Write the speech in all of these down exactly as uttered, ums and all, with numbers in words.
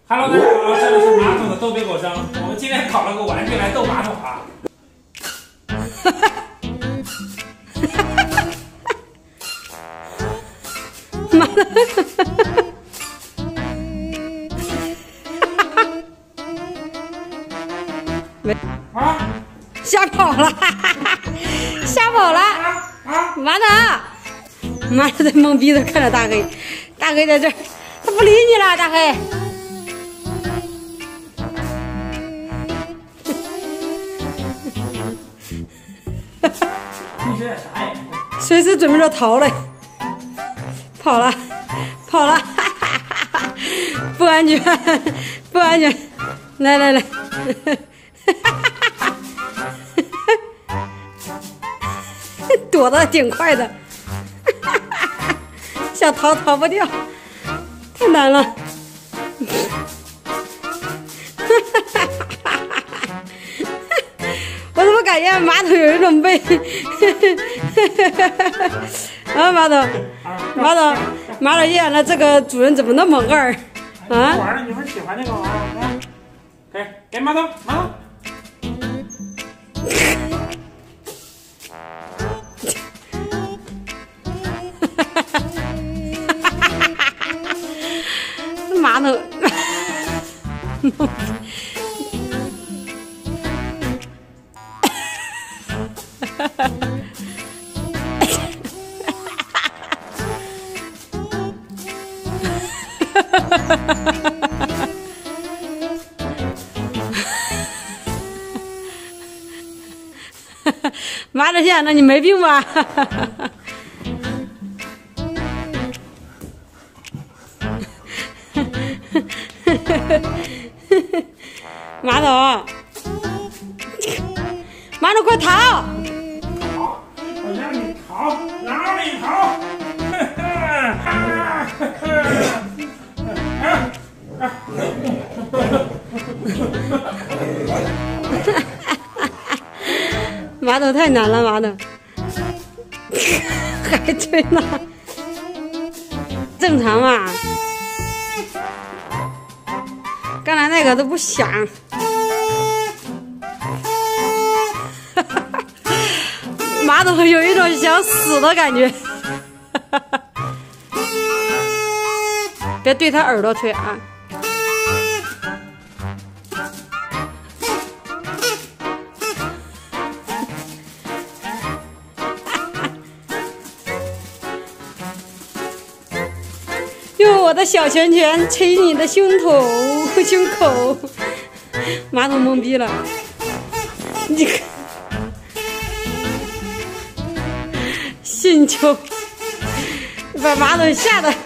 Hello， 大家好，这里是马桶的逗比狗生。我们今天搞了个玩具来逗马桶啊。 妈的！没啊！ 吓跑了，吓跑了！ 啊！ 妈的！妈的，在懵逼的看着大黑，大黑在这儿，他不理你了，大黑。 你这啥呀？ 随时准备着逃嘞，跑了，跑了，不安全，不安全，来来来，躲得挺快的，想逃逃不掉，太难了。我怎么感觉马桶有一种被啊，马桶，马桶，马桶演了这个主人怎么那么二啊？ 玩了，你们喜欢那个啊？给给马桶，马桶。 马桶。马桶线，那你没病吧？马桶，马桶，快逃！ 逃！我让你逃，让你逃！ 马桶太难了，马桶还吹呢，正常嘛？刚才那个都不响，马桶有一种想死的感觉，别对他耳朵吹啊！用我的小拳拳捶你的胸口、胸口，马桶懵逼了。你看，信球把马桶吓得，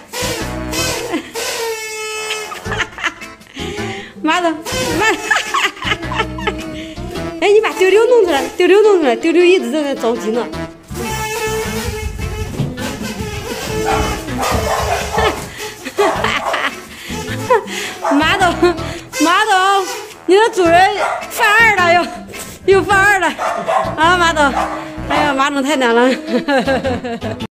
马桶马，哎，你把丢丢弄出来，丢丢弄出来，丢丢一直在那着急呢。马桶，马桶，你的主人犯二了，又又犯二了啊！马桶，哎呀，马桶太难了。